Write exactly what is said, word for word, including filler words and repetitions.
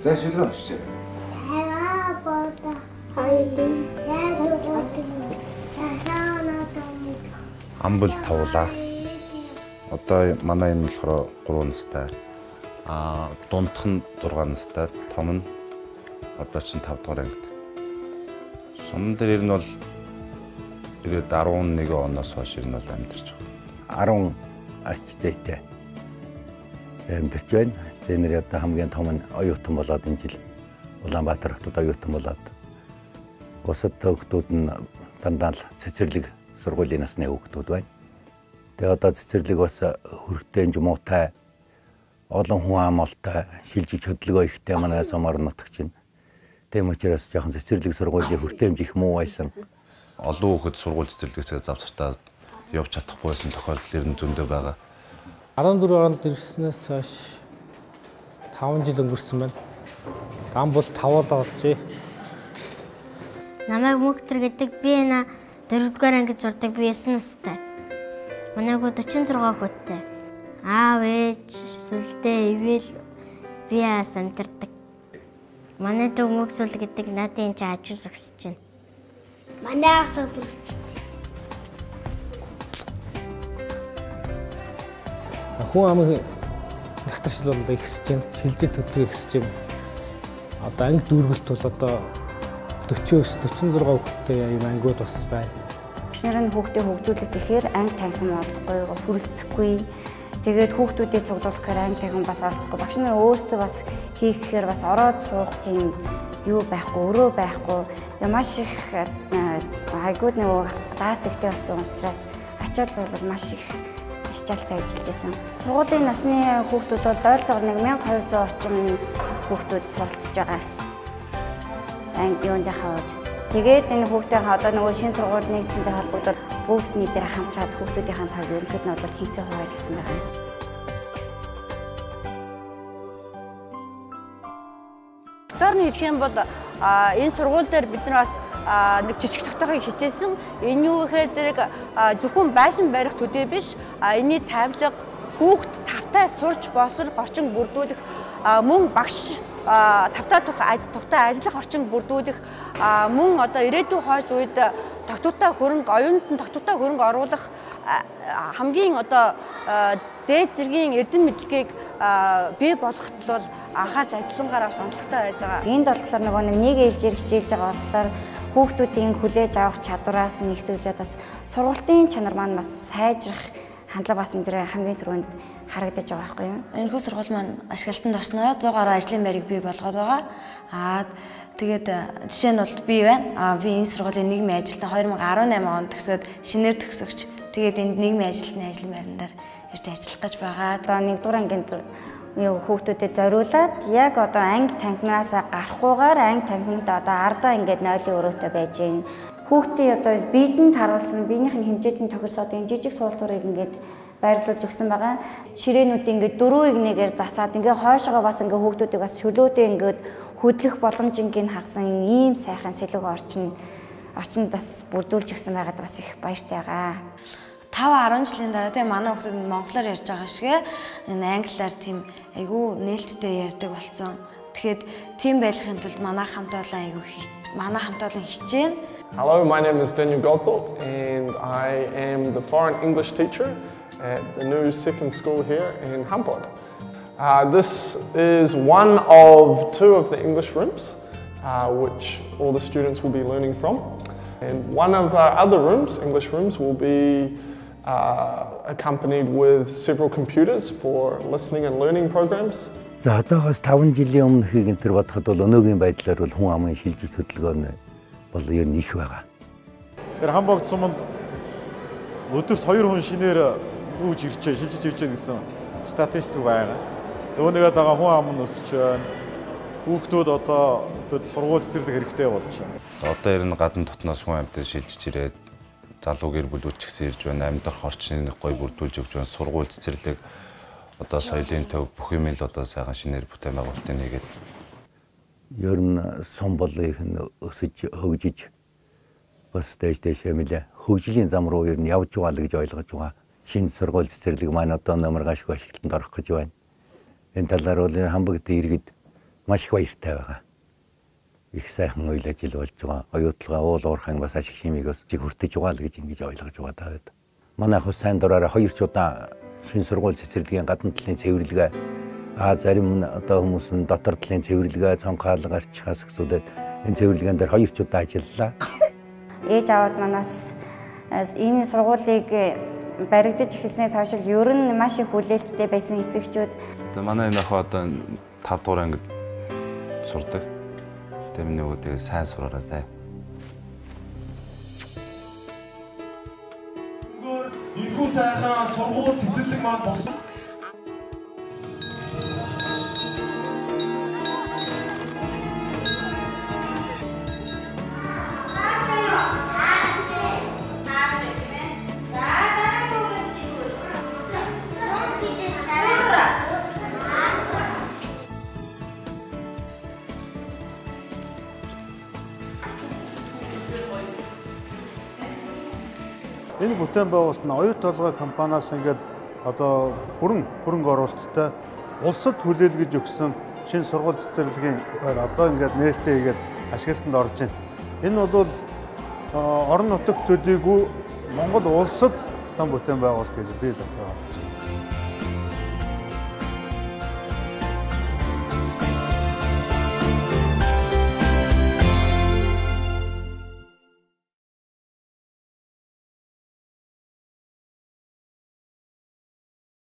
За шилэн очиж. Хаа бода. Хоёрын яаж боддог. Амбал тавлаа. Одоо манай энэ болохоор гурван настай. Аа дундх нь зургаан настай, том нь одоо чинь тав дахь ангид. Сумн дээр ер нь бол ирээд арван нэг оноос хойш ер нь бол амьдарч байгаа. арван ач зээтэй амьдарч байна. Зэнэр одоо хамгийн том нь оюутан болоод энэ жил Улаанбаатар хотод оюутан болоод бусад хүүхдүүд нь дандаа л цэцэрлэг сургуулийн насны хүүхдүүд байна. Тэгээ одоо цэцэрлэг бас хөрөгтэй жумуутай олон хүн амлалтай шилжиж хөдөлгөөн ихтэй манай Сумар нутагч чинь. Тийм учраас жоохон цэцэрлэг сургуулийн хүртээмж их муу байсан. Олон хүүхэд сургууль цэцэрлэгээс завсартаа явж чадахгүй байсан тохиолдол ер нь зөндөө байгаа. арван дөрөв онд ирснээс хойш таван жил өнгөрсөн байна. Гам бол тавуулаа болжээ. Намайг Мөктөр гэдэг би энэ дөрөвдүгээр ангид зурдаг би ясан настай. Манай гоо дөрвөн зураг хүүтэй. Аав ээж сүлдээ ивэл би яас амьдардаг. Манай дүү Мөксөл гэдэг надын ч ажил зогсож байна. Манай ах сүлдэрч. Хүн амын нягтршил бол ихсэж байна. Шилжиж төдгөө ихсэж байна. Одоо анги дүүргэлт бол одоо дөрвөөс дөрвөн зураг хүүтэй юм ангиуд бас байна. Бид нар хүүхдээ хөгжүүлэх гэхээр анги танхим олдохгүй, хүрэлцэхгүй. Тэгээд хүүхдүүдийг цуглуулах гэхээр анги танхим бас олдохгүй. Багш нар өөрсдөө бас хийх гэхээр бас ороод суух тийм юу байхгүй, өрөө байхгүй. Маш их айгууд нөгөө даа зэгтэй болсон учраас ачаал бол маш их хичээлтэй ажиллаж байсан. Сургуулийн насны хүүхдүүд бол ойролцоогоор нэг мянга хоёр зуун орчим хүүхдүүд суралцж байгаа. Анги юунд хаваад. Тэгээд энэ хүүхдийн одоо нөгөө шинэ сургууль нэгдсэнтэй холбогдоод бүгд нийтээр хамтраад хүүхдүүдийн тав ерөнхийд нь бол тэнцээ хуваалцсан байгаа. Зорны хэлэх юм бол энэ сургууль дээр бид нар бас нэг жижиг тогтоохыг хичээсэн. Энэ юу гэхээр зэрэг зөвхөн байшин барих төдий биш, энэний тавилга хүүхд тавтай сурч боловсрох орчин бүрдүүлэх мөн багш тавтай тухтай ажиллах орчин бүрдүүлэх мөн одоо ирээдүйн хойш үед тогтвортой хөрөнгө оюутан тогтвортой хөрөнгө оруулах хамгийн одоо дээд зэргийн эрдэм мэдлэгийг бий болгоход бол анхаарч ажилласангаар бас онцлогтой байж байгаа. Энд болохоор нөгөө нэг ээлжээр хичээлж байгаа болохоор хүүхдүүдийн хүлээж авах чадвараас нэгсүүлээд бас сургалтын чанар маань бас сайжрах хандлага бас энэ дээр хамгийн түрүүнд харагдаж байгаа байхгүй юу? Энэ хүү сургууль маань ашиглалтанд орсноор зуун гаруй ажлын байрыг бий болгоод байгаа. Аа тэгээд жишээ нь бол би байна. Аа би энэ сургуулийн нийгмийн ажилтан хоёр мянган арван найман онд төгсөөд шинээр төгсөгч. Тэгээд энд нийгмийн ажилтны ажлын байрнаар ирж ажиллах гэж байгаа. Одоо нэгдүгээр ангийн хүүхдүүдэд зориулаад яг одоо анги танхимнаас гарахгүйгээр анги танхимд одоо ардаа ингээд нойлын өрөөтэй байж гин. Хүүхдийн одоо биедэнд харуулсан биенийх нь хэмжээтэй тохирсоод энэ жижиг суултуурыг ингээд байрлуулж өгсөн байгаа. Ширээнүүд ингээд дөрөв игнэгээр засаад ингээд хойшоогоо бас ингээд хүүхдүүдийг бас чөлөөтэй ингээд хөдлөх боломжингийн хагасан ийм сайхан сэлэг орчин орчинд бас бүрдүүлж өгсөн байгаад бас их баяртай байгаа. тав арван жилийн дараа тийм манай хүүхдүүд монголоор ярьж байгаа шиг энэ англиар тийм айгүй нээлттэй ярьдаг болсон. Тэгэхэд тийм байхын тулд манай хамт олон айгүй манай хамт олон хичээн. Hello, my name is Daniel Goldthorpe and I am the foreign English teacher at the new second school here in Hampod. Uh, this is one of two of the English rooms uh, which all the students will be learning from. And one of our other rooms, English rooms, will be Uh, accompanied with several computers for listening and learning programs. За одоогоос таван жилийн өмнөхийг энэ төр бодоход бол өнөөгийн байдлаар бол хүн амын шилжиж хөдөлгөөн бол ер нь их байгаа. Тэр Хамбогд суманд өдөрт хоёр хүн шинээр нүүж ирчээ, шилжиж ирчээ гэсэн статистик байна. Өөрнийгээд байгаа хүн ам нь өсөж байна. Хүүхдүүд одоо сургууль цэцэрлэг хэрэгтэй болж байна. Одоо ер нь гадна дотноос хүн амьтад шилжиж ирээд залуу гэр бүлүүд ч гэсэн ирж байна, амьдрах орчныг гоё бүрдүүлж өгч байна, сургууль цэцэрлэг одоо соёлын төв бүх юм л одоо сайхан шинээр бүтээн байгуулалтын нэгээд ер нь сум болыг нь өсөж хөгжиж бас дэш дэшээ мэлээ хөгжлийн зам руу ер нь явж байгаа л гэж ойлгож байгаа. Шинэ сургууль цэцэрлэг маань одоо номер гашгүй ашиглалтанд орох гэж байна. Энэ талаар бол Хамбогд иргэд маш их баяртай байгаа. Их сайхан үйл ажил болж байгаа. Оюутлага уул уурхайн бас ашиг шимийг бас чиг хүртэж байгаа л гэж ингэж ойлгож байгаа даа. Манай хус сайн дураараа хоёр ч удаа шин сургууль цэцэрлэгийн гадна талын цэвэрлэгээ а зарим одоо хүмүүс нь дотор талын цэвэрлэгээ цонхаал гарчихаас гэсүүдэд энэ цэвэрлэгээн дээр хоёр ч удаа ажиллалаа. Ээж аваад манаас энэ сургуулийг баригдаж эхэлснээс хойш ер нь маш их хүлээлттэй байсан эцэгчүүд. Манай энэ ах одоо тав дугаар ангид сурдаг. Тэм нөгөө тэгээ сайн сураараа заа. Инхүү сайнаа сургууль цэцэрлэг маань болсон. Энэ бүтээн байгуулалт нь оюут толгой компаниас ингээд одоо бүрэн хөрөнгө оруулалттай улсад хүлээлгэж өгсөн шинэ сургууль цэцэрлэгийн одоо ингээд нээлттэй хийгээд ашиглалтанд орж байна. Энэ бол орон нутагт төдийгүй Монгол улсад том бүтээн байгуулалт гэж би